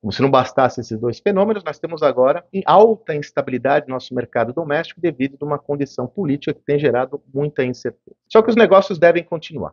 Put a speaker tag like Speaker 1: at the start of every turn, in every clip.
Speaker 1: Como se não bastasse esses dois fenômenos, nós temos agora alta instabilidade no nosso mercado doméstico devido a uma condição política que tem gerado muita incerteza. Só que os negócios devem continuar.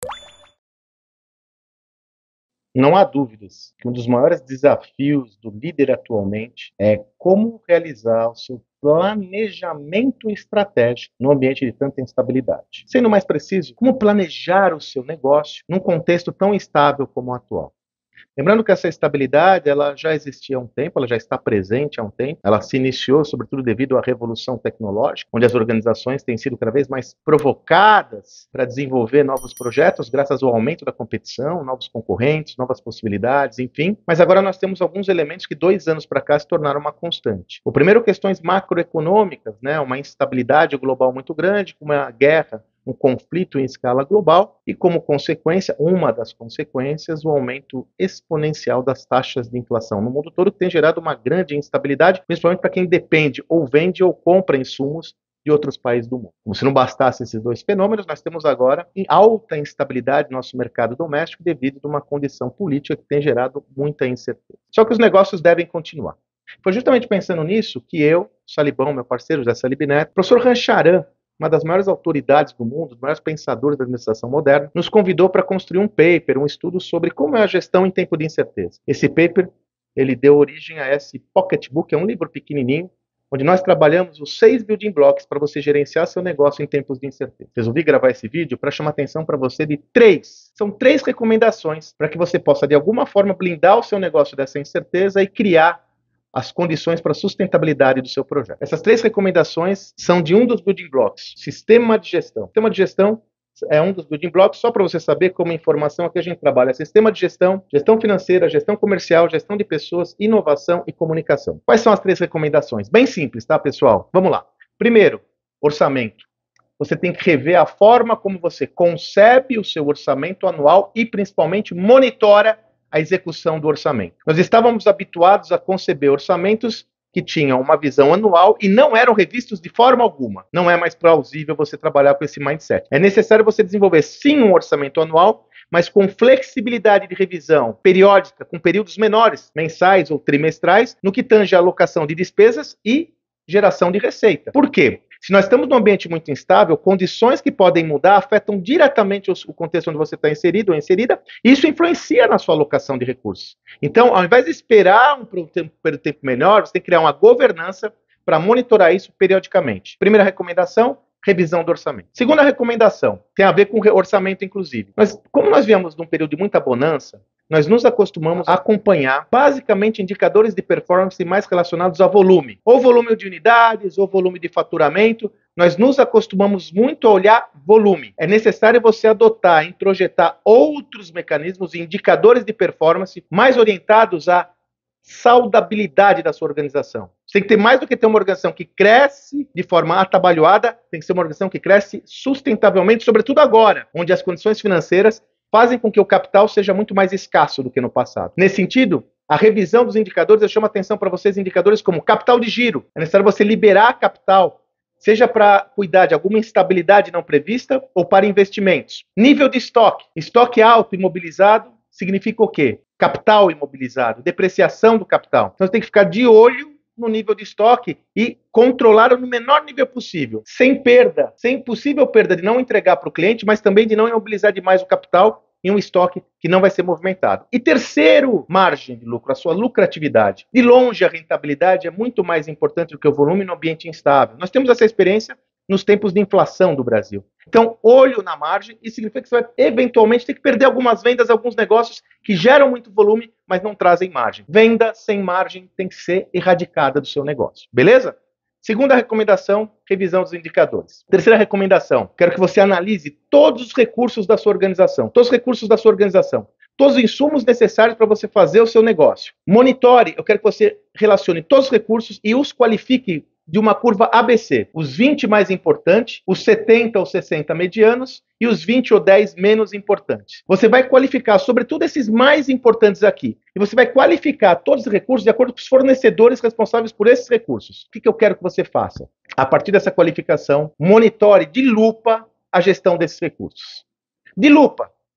Speaker 1: Não há dúvidas que um dos maiores desafios do líder atualmente é como realizar o seu planejamento estratégico no ambiente de tanta instabilidade. Sendo mais preciso, como planejar o seu negócio num contexto tão instável como o atual. Lembrando que essa estabilidade ela já existia há um tempo, ela já está presente há um tempo, ela se iniciou sobretudo devido à revolução tecnológica, onde as organizações têm sido cada vez mais provocadas para desenvolver novos projetos graças ao aumento da competição, novos concorrentes, novas possibilidades, enfim. Mas agora nós temos alguns elementos que 2 anos para cá se tornaram uma constante. O primeiro, questões macroeconômicas, uma instabilidade global muito grande, uma guerra, um conflito em escala global e, como consequência, uma das consequências, o aumento exponencial das taxas de inflação no mundo todo, que tem gerado uma grande instabilidade, principalmente para quem depende ou vende ou compra insumos de outros países do mundo. Como se não bastasse esses dois fenômenos, nós temos agora alta instabilidade no nosso mercado doméstico devido a uma condição política que tem gerado muita incerteza. Só que os negócios devem continuar. Foi justamente pensando nisso que eu, Salibão, meu parceiro José Salib Neto, professor Rancharan, uma das maiores autoridades do mundo, os maiores pensadores da administração moderna, nos convidou para construir um paper, um estudo sobre como é a gestão em tempo de incerteza. Esse paper, ele deu origem a esse pocketbook, é um livro pequenininho, onde nós trabalhamos os 6 building blocks para você gerenciar seu negócio em tempos de incerteza. Resolvi gravar esse vídeo para chamar a atenção para você de 3. São 3 recomendações para que você possa, de alguma forma, blindar o seu negócio dessa incerteza e criar as condições para a sustentabilidade do seu projeto. Essas 3 recomendações são de um dos building blocks, sistema de gestão. Sistema de gestão é um dos building blocks, só para você saber como informação aqui a gente trabalha. Sistema de gestão, gestão financeira, gestão comercial, gestão de pessoas, inovação e comunicação. Quais são as 3 recomendações? Bem simples, tá, pessoal? Vamos lá. Primeiro, orçamento. Você tem que rever a forma como você concebe o seu orçamento anual e, principalmente, monitora a execução do orçamento. Nós estávamos habituados a conceber orçamentos que tinham uma visão anual e não eram revistos de forma alguma. Não é mais plausível você trabalhar com esse mindset. É necessário você desenvolver sim um orçamento anual, mas com flexibilidade de revisão periódica, com períodos menores, mensais ou trimestrais, no que tange a alocação de despesas e geração de receita. Por quê? Se nós estamos num ambiente muito instável, condições que podem mudar afetam diretamente o contexto onde você está inserido ou inserida, e isso influencia na sua alocação de recursos. Então, ao invés de esperar um tempo melhor, você tem que criar uma governança para monitorar isso periodicamente. Primeira recomendação, revisão do orçamento. Segunda recomendação, tem a ver com orçamento, inclusive. Como nós viemos de um período de muita bonança, nós nos acostumamos a acompanhar basicamente indicadores de performance mais relacionados a volume. Ou volume de unidades, ou volume de faturamento. Nós nos acostumamos muito a olhar volume. É necessário você adotar, introjetar outros mecanismos e indicadores de performance mais orientados à saudabilidade da sua organização. Você tem que ter mais do que ter uma organização que cresce de forma atabalhoada, tem que ser uma organização que cresce sustentavelmente, sobretudo agora, onde as condições financeiras fazem com que o capital seja muito mais escasso do que no passado. Nesse sentido, a revisão dos indicadores, eu chamo a atenção para vocês indicadores como capital de giro. É necessário você liberar capital, seja para cuidar de alguma instabilidade não prevista ou para investimentos. Nível de estoque. Estoque alto, imobilizado, significa o quê? Capital imobilizado, depreciação do capital. Então você tem que ficar de olho no nível de estoque e controlar no menor nível possível, sem perda, sem possível perda de não entregar para o cliente, mas também de não imobilizar demais o capital em um estoque que não vai ser movimentado. E terceiro, margem de lucro, a sua lucratividade. De longe, a rentabilidade é muito mais importante do que o volume no ambiente instável. Nós temos essa experiência nos tempos de inflação do Brasil. Então, olho na margem, isso significa que você vai eventualmente ter que perder algumas vendas, alguns negócios que geram muito volume, mas não trazem margem. Venda sem margem tem que ser erradicada do seu negócio. Beleza? Segunda recomendação, revisão dos indicadores. Terceira recomendação, quero que você analise todos os recursos da sua organização. Todos os recursos da sua organização. Todos os insumos necessários para você fazer o seu negócio. Monitore, eu quero que você relacione todos os recursos e os qualifique de uma curva ABC. Os 20 mais importantes, os 70 ou 60 medianos e os 20 ou 10 menos importantes. Você vai qualificar, sobretudo, esses mais importantes aqui. E você vai qualificar todos os recursos de acordo com os fornecedores responsáveis por esses recursos. O que eu quero que você faça? A partir dessa qualificação, monitore de lupa a gestão desses recursos. De lupa.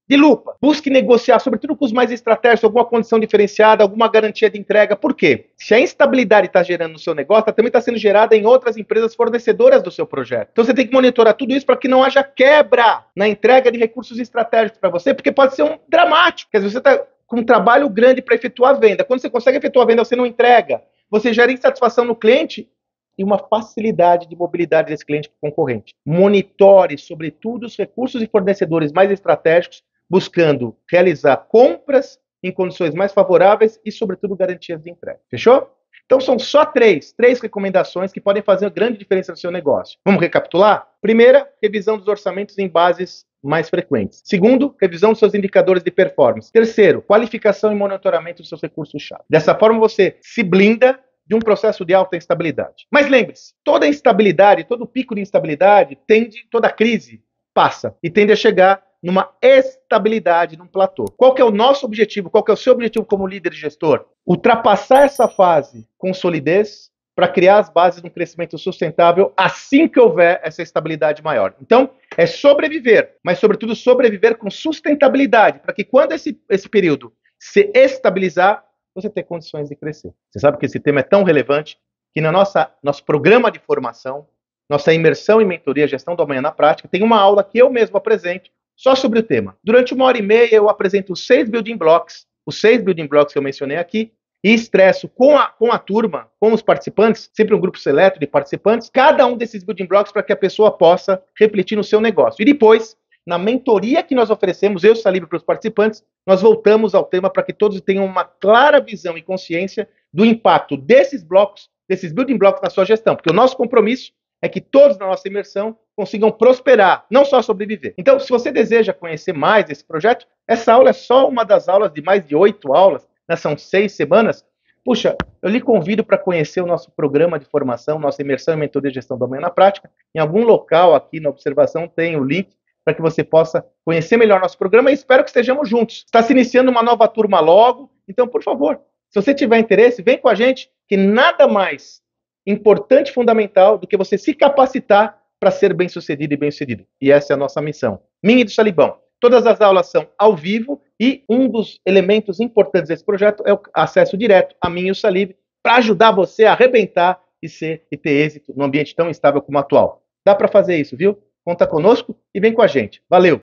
Speaker 1: de lupa. Busque negociar, sobretudo com os mais estratégicos, alguma condição diferenciada, alguma garantia de entrega. Por quê? Se a instabilidade está gerando no seu negócio, ela também está sendo gerada em outras empresas fornecedoras do seu projeto. Então você tem que monitorar tudo isso para que não haja quebra na entrega de recursos estratégicos para você, porque pode ser um dramático. Quer dizer, você está com um trabalho grande para efetuar a venda. Quando você consegue efetuar a venda, você não entrega. Você gera insatisfação no cliente e uma facilidade de mobilidade desse cliente para o concorrente. Monitore, sobretudo, os recursos e fornecedores mais estratégicos, buscando realizar compras em condições mais favoráveis e, sobretudo, garantias de entrega. Fechou? Então, são só três recomendações que podem fazer uma grande diferença no seu negócio. Vamos recapitular? Primeira, revisão dos orçamentos em bases mais frequentes. Segundo, revisão dos seus indicadores de performance. Terceiro, qualificação e monitoramento dos seus recursos-chave. Dessa forma, você se blinda de um processo de alta instabilidade. Mas lembre-se, toda instabilidade, todo pico de instabilidade, toda crise passa e tende a chegar numa estabilidade, num platô. Qual que é o nosso objetivo? Qual que é o seu objetivo como líder e gestor? Ultrapassar essa fase com solidez para criar as bases de um crescimento sustentável assim que houver essa estabilidade maior. Então, é sobreviver, mas sobretudo sobreviver com sustentabilidade, para que quando esse período se estabilizar, você ter condições de crescer. Você sabe que esse tema é tão relevante que no nosso programa de formação, nossa imersão em mentoria gestão do amanhã na prática, tem uma aula que eu mesmo apresento só sobre o tema. Durante 1h30 eu apresento os 6 building blocks que eu mencionei aqui, e estresso com a turma, com os participantes, sempre um grupo seleto de participantes, cada um desses building blocks para que a pessoa possa refletir no seu negócio. E depois, na mentoria que nós oferecemos, eu e Salib para os participantes, nós voltamos ao tema para que todos tenham uma clara visão e consciência do impacto desses blocos, desses building blocks na sua gestão, porque o nosso compromisso é que todos na nossa imersão consigam prosperar, não só sobreviver. Então, se você deseja conhecer mais desse projeto, essa aula é só uma das aulas de mais de 8 aulas, né? São 6 semanas. Puxa, eu lhe convido para conhecer o nosso programa de formação, nossa imersão em mentoria de gestão do amanhã na prática. Em algum local aqui na observação tem o link para que você possa conhecer melhor nosso programa e espero que estejamos juntos. Está se iniciando uma nova turma logo, então, por favor, se você tiver interesse, vem com a gente, que nada mais importante e fundamental do que você se capacitar para ser bem-sucedido e bem-sucedido. E essa é a nossa missão. Minha e do Salibão. Todas as aulas são ao vivo e um dos elementos importantes desse projeto é o acesso direto a mim e o Salib para ajudar você a arrebentar e ter êxito num ambiente tão instável como o atual. Dá para fazer isso, viu? Conta conosco e vem com a gente. Valeu!